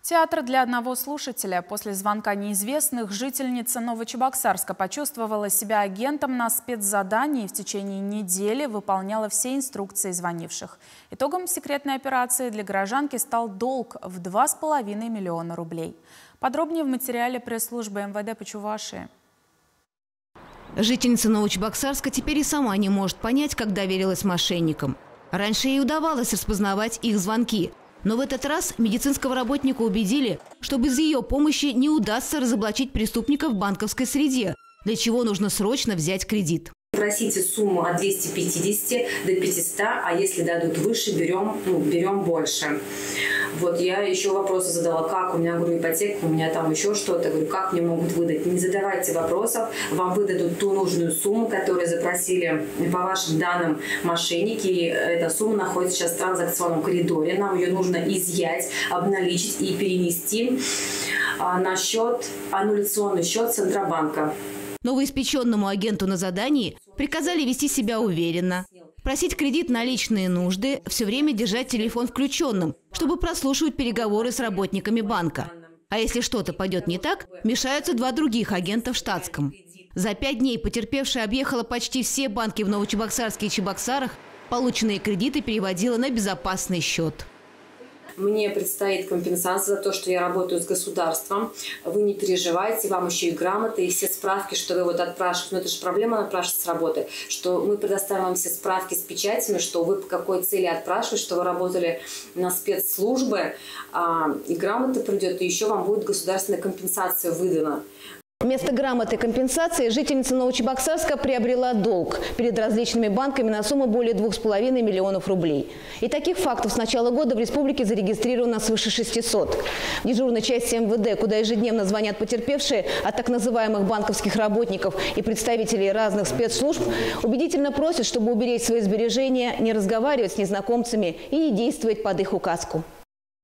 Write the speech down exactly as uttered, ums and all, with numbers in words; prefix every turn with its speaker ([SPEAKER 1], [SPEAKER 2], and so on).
[SPEAKER 1] Театр для одного слушателя. После звонка неизвестных жительница Новочебоксарска почувствовала себя агентом на спецзадании и в течение недели выполняла все инструкции звонивших. Итогом секретной операции для горожанки стал долг в два с половиной миллиона рублей. Подробнее в материале пресс-службы эм вэ дэ по Чувашии.
[SPEAKER 2] Жительница Новочебоксарска теперь и сама не может понять, как доверилась мошенникам. Раньше ей удавалось распознавать их звонки. Но в этот раз медицинского работника убедили, что без ее помощи не удастся разоблачить преступников в банковской среде, для чего нужно срочно взять кредит.
[SPEAKER 3] Просите сумму от двухсот пятидесяти до пятисот, а если дадут выше, берем, ну, берем больше. Вот я еще вопросы задала, как у меня, говорю, ипотека, у меня там еще что-то, говорю, как мне могут выдать. Не задавайте вопросов, вам выдадут ту нужную сумму, которую запросили по вашим данным мошенники. И эта сумма находится сейчас в транзакционном коридоре, нам ее нужно изъять, обналичить и перенести на счет, аннуляционный счет Центробанка.
[SPEAKER 2] Новоиспеченному агенту на задании приказали вести себя уверенно, просить кредит на личные нужды, все время держать телефон включенным, чтобы прослушивать переговоры с работниками банка. А если что-то пойдет не так, мешаются два других агента в штатском. За пять дней потерпевшая объехала почти все банки в Новочебоксарске и Чебоксарах, полученные кредиты переводила на безопасный счет.
[SPEAKER 3] Мне предстоит компенсация за то, что я работаю с государством. Вы не переживайте, вам еще и грамоты, и все справки, что вы вот отпрашиваете. Но это же проблема отпрашивать с работы, что мы предоставим вам все справки с печатями, что вы по какой цели отпрашиваете, что вы работали на спецслужбы, а, и грамота придет, и еще вам будет государственная компенсация выдана.
[SPEAKER 2] Вместо грамоты компенсации жительница Новочебоксарска приобрела долг перед различными банками на сумму более двух с половиной миллионов рублей. И таких фактов с начала года в республике зарегистрировано свыше шестисот. В дежурной части эм вэ дэ, куда ежедневно звонят потерпевшие от так называемых банковских работников и представителей разных спецслужб, убедительно просят, чтобы уберечь свои сбережения, не разговаривать с незнакомцами и не действовать под их указку.